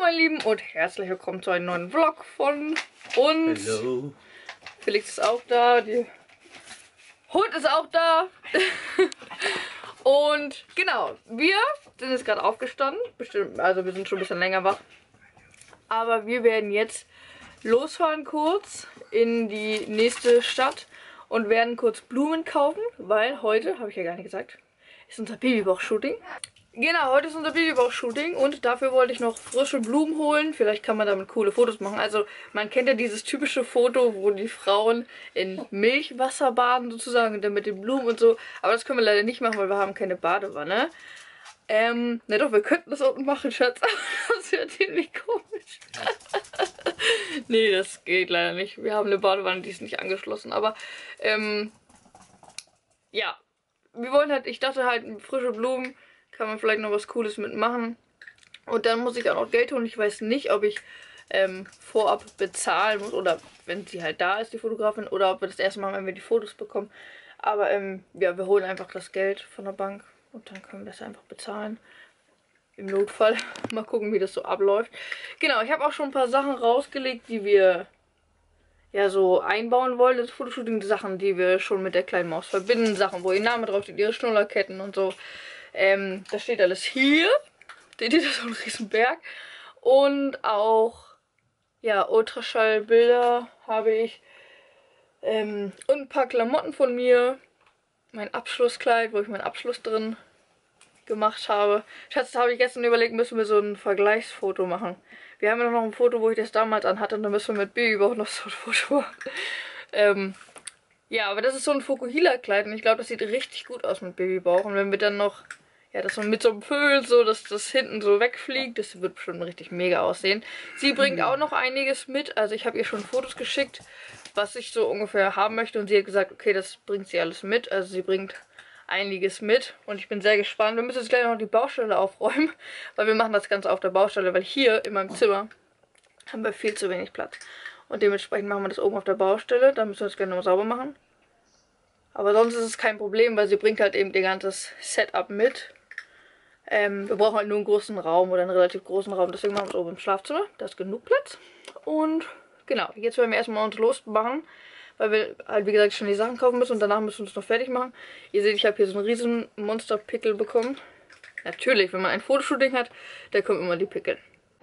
meine Lieben und herzlich willkommen zu einem neuen Vlog von uns. Hallo. Felix ist auch da, die Hund ist auch da. Und genau, wir sind jetzt gerade aufgestanden. Bestimmt, also wir sind schon ein bisschen länger wach. Aber wir werden jetzt losfahren kurz in die nächste Stadt und werden kurz Blumen kaufen, weil heute, habe ich ja gar nicht gesagt, ist unser Babybauch-Shooting. Genau, heute ist unser Babybauch-Shooting und dafür wollte ich noch frische Blumen holen. Vielleicht kann man damit coole Fotos machen. Also man kennt ja dieses typische Foto, wo die Frauen in Milchwasser baden sozusagen und dann mit den Blumen und so. Aber das können wir leider nicht machen, weil wir haben keine Badewanne. Na doch, wir könnten das unten machen, Schatz. Das wäre ziemlich komisch. Nee, das geht leider nicht. Wir haben eine Badewanne, die ist nicht angeschlossen. Aber, ja. Wir wollen halt, ich dachte halt, frische Blumen kann man vielleicht noch was Cooles mitmachen. Und dann muss ich auch noch Geld holen. Ich weiß nicht, ob ich vorab bezahlen muss oder wenn sie halt da ist, die Fotografin, oder ob wir das erste Mal, wenn wir die Fotos bekommen. Aber, ja, wir holen einfach das Geld von der Bank. Und dann können wir das einfach bezahlen. Im Notfall. Mal gucken, wie das so abläuft. Genau, ich habe auch schon ein paar Sachen rausgelegt, die wir ja so einbauen wollen. Das Fotoshooting, Sachen, die wir schon mit der kleinen Maus verbinden. Sachen, wo ihr Name drauf steht, ihre Schnullerketten und so. Das steht alles hier. Seht ihr, das ist so ein Riesenberg. Und auch, ja, Ultraschallbilder habe ich. Und ein paar Klamotten von mir. Mein Abschlusskleid, wo ich meinen Abschluss drin gemacht habe. Schatz, da habe ich gestern überlegt, müssen wir so ein Vergleichsfoto machen. Wir haben ja noch ein Foto, wo ich das damals anhatte und dann müssen wir mit Babybauch noch so ein Foto machen. Ja, aber das ist so ein Fukuhila-Kleid und ich glaube, das sieht richtig gut aus mit Babybauch. Und wenn wir dann noch, ja, das so mit so einem Föhn, so, dass das hinten so wegfliegt, das wird bestimmt richtig mega aussehen. Sie bringt auch noch einiges mit, also ich habe ihr schon Fotos geschickt, was ich so ungefähr haben möchte und sie hat gesagt, okay, das bringt sie alles mit. Also sie bringt einiges mit und ich bin sehr gespannt. Wir müssen jetzt gleich noch die Baustelle aufräumen, weil wir machen das Ganze auf der Baustelle, weil hier in meinem Zimmer haben wir viel zu wenig Platz. Und dementsprechend machen wir das oben auf der Baustelle, dann müssen wir das gleich noch sauber machen. Aber sonst ist es kein Problem, weil sie bringt halt eben ihr ganzes Setup mit. Wir brauchen halt nur einen großen Raum oder einen relativ großen Raum, deswegen machen wir es oben im Schlafzimmer. Da ist genug Platz. Und genau, jetzt werden wir erstmal uns losmachen, weil wir halt, wie gesagt, schon die Sachen kaufen müssen und danach müssen wir uns noch fertig machen. Ihr seht, ich habe hier so einen riesen Monster-Pickel bekommen. Natürlich, wenn man ein Fotoshooting hat, da kommen immer die Pickel.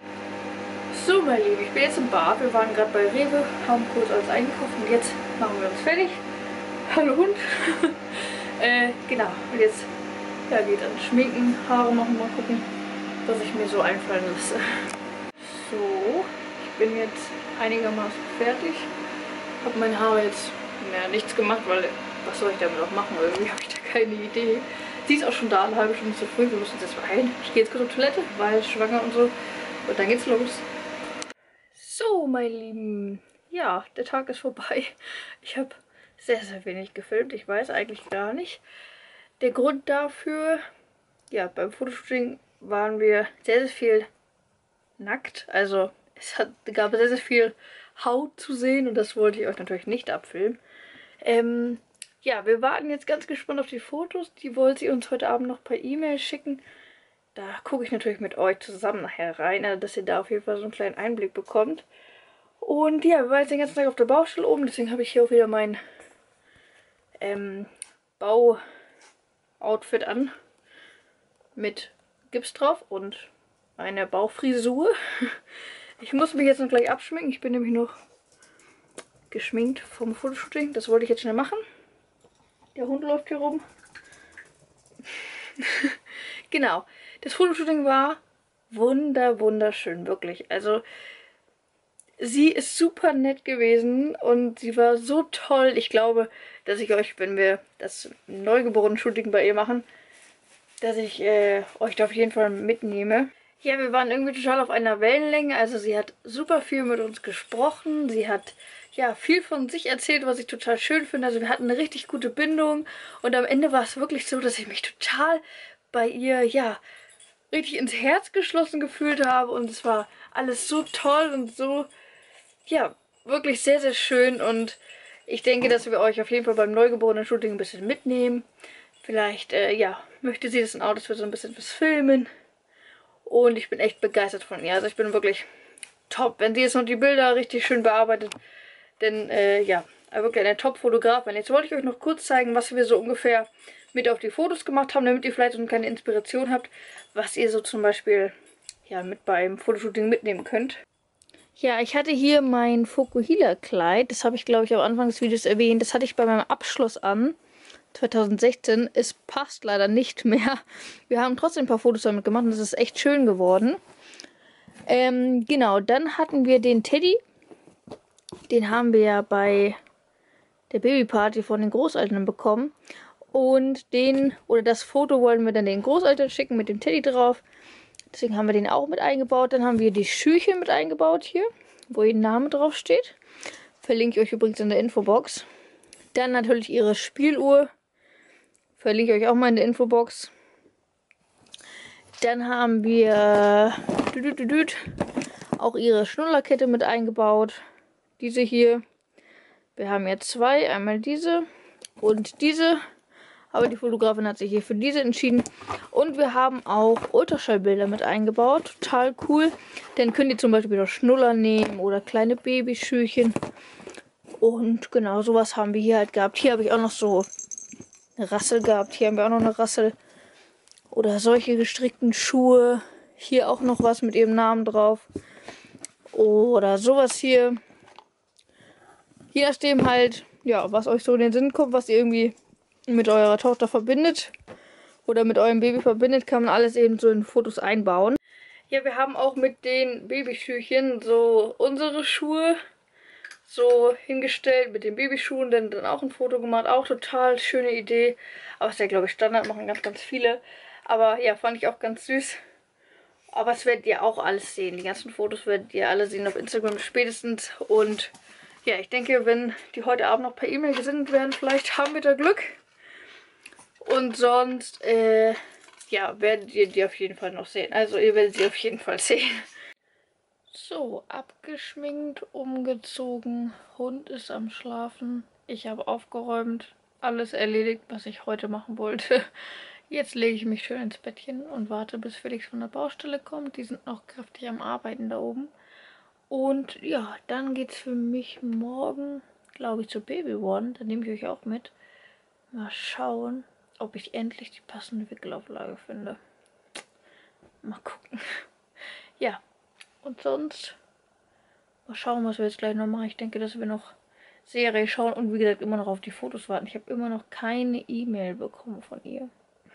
So, meine Lieben, ich bin jetzt im Bad. Wir waren gerade bei Rewe, haben kurz alles eingekauft und jetzt machen wir uns fertig. Hallo Hund. Genau, und jetzt ja, geht an Schminken, Haare machen, mal gucken, was ich mir so einfallen lasse. So, ich bin jetzt einigermaßen fertig. Habe meine Haare jetzt nichts gemacht, weil was soll ich damit auch machen? Irgendwie habe ich da keine Idee. Sie ist auch schon da, eine halbe Stunde zu früh. Wir müssen uns jetzt beeilen. Ich gehe jetzt kurz auf Toilette, weil schwanger und so. Und dann geht's los. So, meine Lieben. Ja, der Tag ist vorbei. Ich habe sehr, sehr wenig gefilmt. Ich weiß eigentlich gar nicht. Der Grund dafür, ja, beim Fotoshooting waren wir sehr, sehr viel nackt. Also gab sehr, sehr viel Haut zu sehen und das wollte ich euch natürlich nicht abfilmen. Ja, wir warten jetzt ganz gespannt auf die Fotos. Die wollte sie uns heute Abend noch per E-Mail schicken. Da gucke ich natürlich mit euch zusammen nachher rein, also dass ihr da auf jeden Fall so einen kleinen Einblick bekommt. Und ja, wir waren jetzt den ganzen Tag auf der Baustelle oben, deswegen habe ich hier auch wieder mein Bau-Outfit an. Mit Gips drauf und eine Bauchfrisur. Ich muss mich jetzt noch gleich abschminken. Ich bin nämlich noch geschminkt vom Fotoshooting. Das wollte ich jetzt schnell machen. Der Hund läuft hier rum. Genau. Das Fotoshooting war wunderschön, wirklich. Also sie ist super nett gewesen und sie war so toll. Ich glaube, dass ich euch, wenn wir das Neugeborenen-Shooting bei ihr machen, dass ich euch da auf jeden Fall mitnehme. Ja, wir waren irgendwie total auf einer Wellenlänge. Also sie hat super viel mit uns gesprochen. Sie hat ja viel von sich erzählt, was ich total schön finde. Also wir hatten eine richtig gute Bindung. Und am Ende war es wirklich so, dass ich mich total bei ihr, ja, richtig ins Herz geschlossen gefühlt habe. Und es war alles so toll und so, ja, wirklich sehr, sehr schön. Und ich denke, dass wir euch auf jeden Fall beim Neugeborenen-Shooting ein bisschen mitnehmen. Vielleicht, ja, möchte sie das in Autos für so ein bisschen was filmen. Und ich bin echt begeistert von ihr. Also ich bin wirklich top. Wenn sie jetzt noch die Bilder richtig schön bearbeitet, denn ja, wirklich eine Top-Fotografin. Jetzt wollte ich euch noch kurz zeigen, was wir so ungefähr mit auf die Fotos gemacht haben, damit ihr vielleicht so eine kleine Inspiration habt, was ihr so zum Beispiel ja mit beim Fotoshooting mitnehmen könnt. Ja, ich hatte hier mein Fokuhila-Kleid. Das habe ich, glaube ich, am Anfang des Videos erwähnt. Das hatte ich bei meinem Abschluss an. 2016. Es passt leider nicht mehr. Wir haben trotzdem ein paar Fotos damit gemacht und es ist echt schön geworden. Genau, dann hatten wir den Teddy. Den haben wir ja bei der Babyparty von den Großeltern bekommen. Und das Foto wollten wir dann den Großeltern schicken mit dem Teddy drauf. Deswegen haben wir den auch mit eingebaut. Dann haben wir die Schüchen mit eingebaut hier, wo ihr Name drauf steht. Verlinke ich euch übrigens in der Infobox. Dann natürlich ihre Spieluhr. Verlinke ich euch auch mal in der Infobox. Dann haben wir auch ihre Schnullerkette mit eingebaut. Diese hier. Wir haben jetzt zwei. Einmal diese und diese. Aber die Fotografin hat sich hier für diese entschieden. Und wir haben auch Ultraschallbilder mit eingebaut. Total cool. Dann könnt ihr zum Beispiel noch Schnuller nehmen oder kleine Babyschüchen. Und genau sowas haben wir hier halt gehabt. Hier habe ich auch noch so eine Rassel gehabt. Hier haben wir auch noch eine Rassel. Oder solche gestrickten Schuhe. Hier auch noch was mit ihrem Namen drauf. Oder sowas hier. Je nachdem halt, ja, was euch so in den Sinn kommt, was ihr irgendwie mit eurer Tochter verbindet oder mit eurem Baby verbindet, kann man alles eben so in Fotos einbauen. Ja, wir haben auch mit den Babyschüchen so unsere Schuhe so hingestellt mit den Babyschuhen, dann auch ein Foto gemacht. Auch total schöne Idee. Aber ist ja, glaube ich, Standard, machen ganz viele. Aber ja, fand ich auch ganz süß. Aber das werdet ihr auch alles sehen. Die ganzen Fotos werdet ihr alle sehen auf Instagram spätestens. Und ja, ich denke, wenn die heute Abend noch per E-Mail gesendet werden, vielleicht haben wir da Glück. Und sonst, ja, werdet ihr die auf jeden Fall noch sehen. Also ihr werdet sie auf jeden Fall sehen. So, abgeschminkt, umgezogen. Hund ist am Schlafen. Ich habe aufgeräumt. Alles erledigt, was ich heute machen wollte. Jetzt lege ich mich schön ins Bettchen und warte, bis Felix von der Baustelle kommt. Die sind noch kräftig am Arbeiten da oben. Und ja, dann geht es für mich morgen, glaube ich, zur Baby One. Da nehme ich euch auch mit. Mal schauen, ob ich endlich die passende Wickelauflage finde. Mal gucken. Ja, und sonst mal schauen, was wir jetzt gleich noch machen. Ich denke, dass wir noch Serie schauen und wie gesagt immer noch auf die Fotos warten. Ich habe immer noch keine E-Mail bekommen von ihr.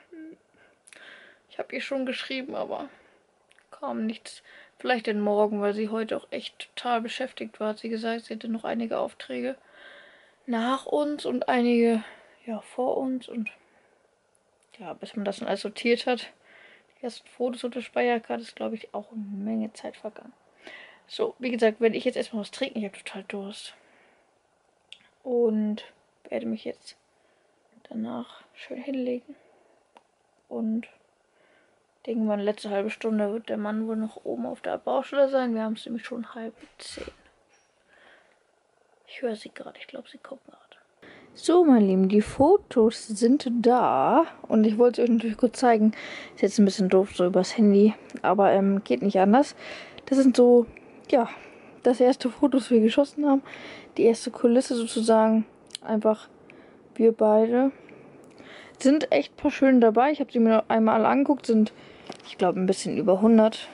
Ich habe ihr schon geschrieben, aber kam nichts. Vielleicht denn morgen, weil sie heute auch echt total beschäftigt war. Hat sie gesagt, sie hätte noch einige Aufträge nach uns und einige ja vor uns. Und ja, bis man das dann alles sortiert hat, die ersten Fotos und der Speicherkarte, ist, glaube ich, auch eine Menge Zeit vergangen. So, wie gesagt, werde ich jetzt erstmal was trinken. Ich habe total Durst. Und werde mich jetzt danach schön hinlegen. Und irgendwann letzte halbe Stunde wird der Mann wohl noch oben auf der Baustelle sein. Wir haben es nämlich schon 9:30. Ich höre sie gerade. Ich glaube, sie kommt gerade. So, meine Lieben, die Fotos sind da. Und ich wollte es euch natürlich kurz zeigen. Ist jetzt ein bisschen doof, so übers Handy. Aber geht nicht anders. Das sind so, ja, das erste Foto, das wir geschossen haben. Die erste Kulisse sozusagen. Einfach wir beide. Sind echt ein paar schöne dabei. Ich habe sie mir einmal alle angeguckt. Sind, ich glaube, ein bisschen über 100.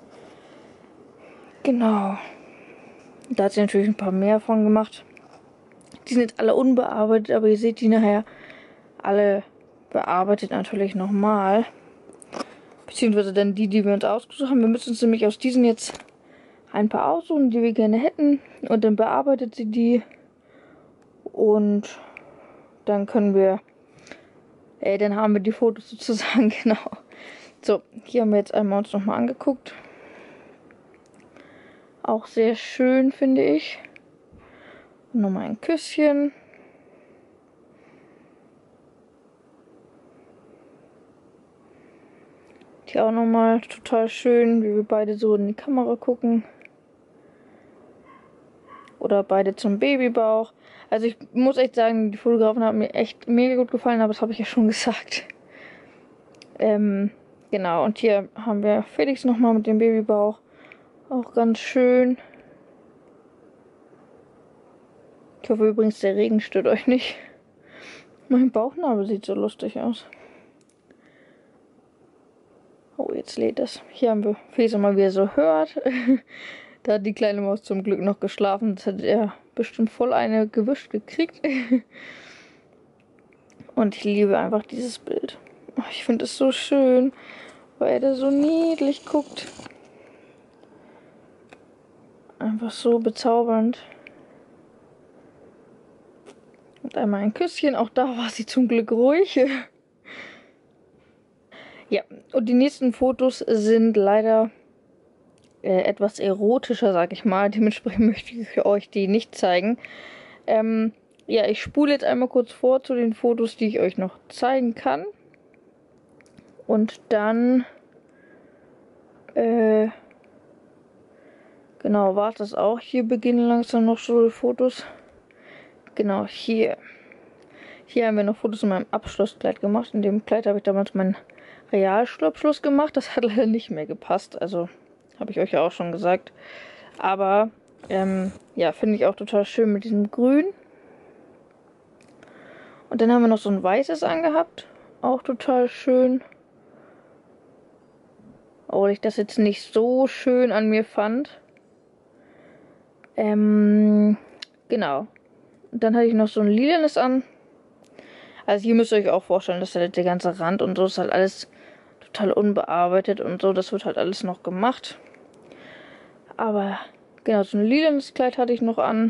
Genau. Da hat sie natürlich ein paar mehr von gemacht. Die sind jetzt alle unbearbeitet, aber ihr seht die nachher alle bearbeitet natürlich nochmal. Beziehungsweise dann die wir uns ausgesucht haben. Wir müssen uns nämlich aus diesen jetzt ein paar aussuchen, die wir gerne hätten. Und dann bearbeitet sie die. Und dann können wir, dann haben wir die Fotos sozusagen, genau. So, hier haben wir jetzt einmal uns nochmal angeguckt. Auch sehr schön, finde ich. Nochmal ein Küsschen. Hier auch nochmal total schön, wie wir beide so in die Kamera gucken. Oder beide zum Babybauch. Also ich muss echt sagen, die Fotografen haben mir echt mega gut gefallen, aber das habe ich ja schon gesagt. Genau, und hier haben wir Felix nochmal mit dem Babybauch. Auch ganz schön. Ich hoffe übrigens, der Regen stört euch nicht. Mein Bauchnabel sieht so lustig aus. Oh, jetzt lädt das. Hier haben wir Felix mal, wie er so hört. Da hat die kleine Maus zum Glück noch geschlafen. Das hat er bestimmt voll eine gewischt gekriegt. Und ich liebe einfach dieses Bild. Oh, ich finde es so schön, weil er da so niedlich guckt. Einfach so bezaubernd. Und einmal ein Küsschen. Auch da war sie zum Glück ruhig. Ja, und die nächsten Fotos sind leider etwas erotischer, sag ich mal. Dementsprechend möchte ich euch die nicht zeigen. Ja, ich spule jetzt einmal kurz vor zu den Fotos, die ich euch noch zeigen kann. Und dann genau, war das auch. Hier beginnen langsam noch so Fotos. Genau, hier. Hier haben wir noch Fotos in meinem Abschlusskleid gemacht. In dem Kleid habe ich damals meinen Realschulabschluss gemacht. Das hat leider nicht mehr gepasst. Also, habe ich euch ja auch schon gesagt. Aber, ja, finde ich auch total schön mit diesem Grün. Und dann haben wir noch so ein weißes angehabt. Auch total schön. Obwohl ich das jetzt nicht so schön an mir fand. Genau. Und dann hatte ich noch so ein lilanes an. Also hier müsst ihr euch auch vorstellen, dass halt der ganze Rand und so ist halt alles total unbearbeitet und so. Das wird halt alles noch gemacht. Aber genau, so ein lilanes Kleid hatte ich noch an.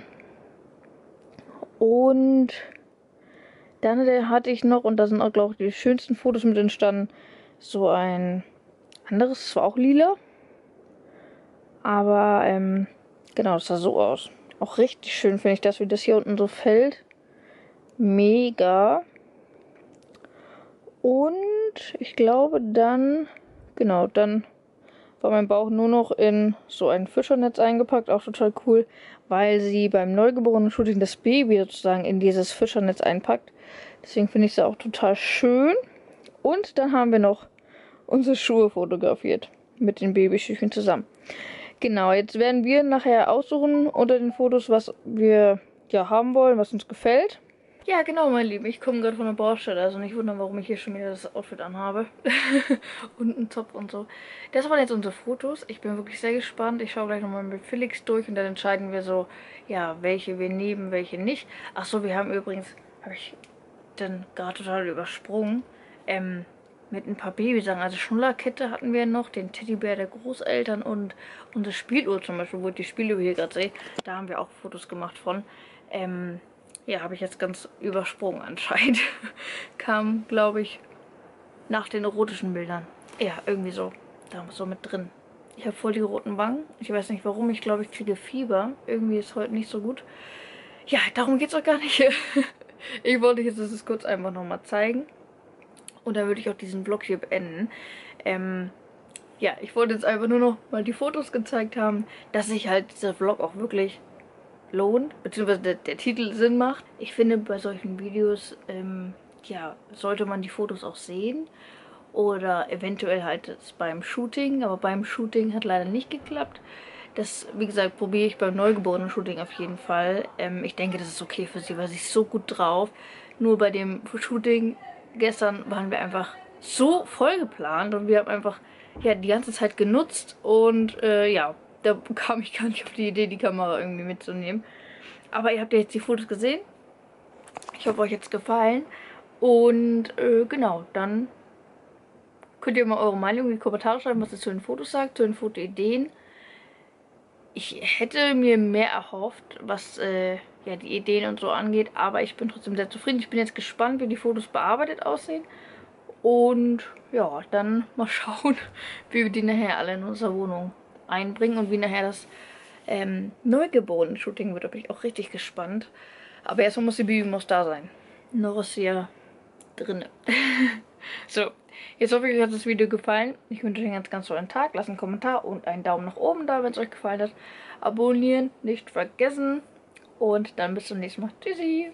Und dann hatte ich noch, und da sind auch, glaube ich, die schönsten Fotos mit entstanden, so ein anderes, das war auch lila. Aber, genau, das sah so aus. Auch richtig schön finde ich das, wie das hier unten so fällt. Mega. Und ich glaube dann, genau, dann war mein Bauch nur noch in so ein Fischernetz eingepackt. Auch total cool, weil sie beim Neugeborenen-Shooting das Baby sozusagen in dieses Fischernetz einpackt. Deswegen finde ich sie auch total schön. Und dann haben wir noch unsere Schuhe fotografiert mit den Babyschüchen zusammen. Genau, jetzt werden wir nachher aussuchen unter den Fotos, was wir ja haben wollen, was uns gefällt. Ja, genau, mein Lieben. Ich komme gerade von der Baustelle. Also nicht wundern, warum ich hier schon wieder das Outfit anhabe. Und einen Zopf und so. Das waren jetzt unsere Fotos. Ich bin wirklich sehr gespannt. Ich schaue gleich nochmal mit Felix durch und dann entscheiden wir so, ja, welche wir nehmen, welche nicht. Ach so, wir haben übrigens, habe ich dann gerade total übersprungen, mit ein paar Babysachen. Also Schnullerkette hatten wir noch, den Teddybär der Großeltern und unsere Spieluhr zum Beispiel, wo ich die Spieluhr hier gerade sehe. Da haben wir auch Fotos gemacht von. Ja, habe ich jetzt ganz übersprungen anscheinend. Kam, glaube ich, nach den erotischen Bildern. Ja, irgendwie so. Da so mit drin. Ich habe voll die roten Wangen. Ich weiß nicht warum. Ich glaube, ich kriege Fieber. Irgendwie ist heute nicht so gut. Ja, darum geht es auch gar nicht. Ich wollte jetzt das kurz einfach nochmal zeigen. Und dann würde ich auch diesen Vlog hier beenden. Ja, ich wollte jetzt einfach nur noch mal die Fotos gezeigt haben, dass sich halt dieser Vlog auch wirklich lohnt, beziehungsweise der Titel Sinn macht. Ich finde, bei solchen Videos, ja, sollte man die Fotos auch sehen. Oder eventuell halt beim Shooting, aber beim Shooting hat leider nicht geklappt. Das, wie gesagt, probiere ich beim Neugeborenen-Shooting auf jeden Fall. Ich denke, das ist okay für sie, weil sie ist so gut drauf. Nur bei dem Shooting gestern waren wir einfach so voll geplant und wir haben einfach ja die ganze Zeit genutzt und ja, da kam ich gar nicht auf die Idee, die Kamera irgendwie mitzunehmen. Aber ihr habt ja jetzt die Fotos gesehen. Ich hoffe, euch jetzt gefallen. Und genau, dann könnt ihr mal eure Meinung in die Kommentare schreiben, was ihr zu den Fotos sagt, zu den Fotoideen. Ich hätte mir mehr erhofft, was ja, die Ideen und so angeht, aber ich bin trotzdem sehr zufrieden. Ich bin jetzt gespannt, wie die Fotos bearbeitet aussehen. Und ja, dann mal schauen, wie wir die nachher alle in unserer Wohnung einbringen und wie nachher das Neugeborenen-Shooting wird. Da bin ich auch richtig gespannt. Aber erstmal muss die Babymaus da sein. Noch ist sie ja drin. So, jetzt hoffe ich, euch hat das Video gefallen. Ich wünsche euch einen ganz tollen Tag. Lasst einen Kommentar und einen Daumen nach oben da, wenn es euch gefallen hat. Abonnieren nicht vergessen. Und dann bis zum nächsten Mal. Tschüssi!